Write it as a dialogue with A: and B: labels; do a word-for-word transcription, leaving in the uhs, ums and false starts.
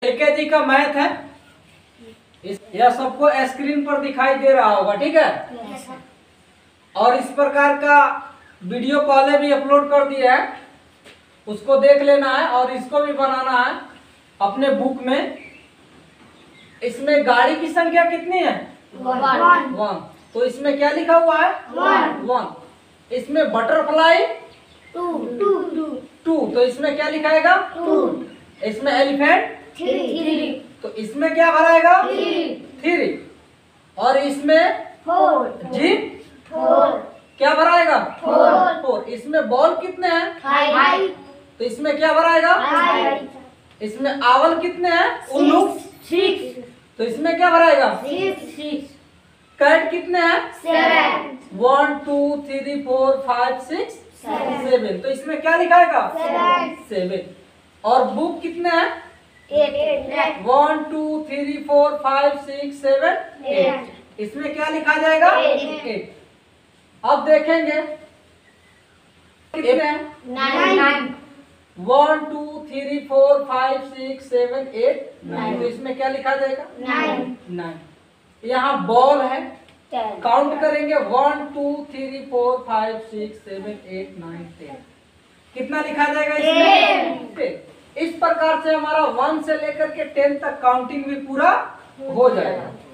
A: LKG का math है, यह सबको स्क्रीन पर दिखाई दे रहा होगा, ठीक है। और इस प्रकार का वीडियो पहले भी अपलोड कर दिया है, उसको देख लेना है और इसको भी बनाना है अपने बुक में। इसमें गाड़ी की संख्या कितनी है? वन। वन। तो इसमें क्या लिखा हुआ है? वन। वन। इसमें बटरफ्लाई
B: टू। टू।
A: टू। तो इसमें क्या लिखाएगा?
B: टू।
A: इसमें एलिफेंट
B: थ्री।
A: तो इसमें क्या भराएगा?
B: थ्री।
A: थ्री। और इसमें
B: फोर।
A: Jeep
B: four.
A: क्या भराएगा?
B: फोर।
A: फोर। इसमें बॉल कितने हैं?
B: फाइव।
A: तो इसमें क्या भराएगा?
B: फाइव।
A: इसमें आवल कितने हैं? उल्लू।
B: सिक्स।
A: तो इसमें क्या भराएगा?
B: सिक्स।
A: कैट कितने हैं?
B: Seven.
A: One two three four five six seven. तो इसमें क्या लिखाएगा?
B: सेवन।
A: सेवन। और बुक कितने हैं?
B: Eight.
A: One two three four five six seven eight. इसमें क्या लिखा जाएगा?
B: एट।
A: एट। अब देखेंगे कितने हैं?
B: Nine.
A: One two three four five six seven eight nine. तो इसमें क्या लिखा जाएगा?
B: नाइन।
A: नाइन। यहाँ बॉल है,
B: टेन।
A: काउंट करेंगे one two three four five six seven eight nine ten. कितना लिखा जाएगा इसमें? टेन। इस प्रकार से हमारा वन से लेकर के टेन तक काउंटिंग भी पूरा हो जाएगा।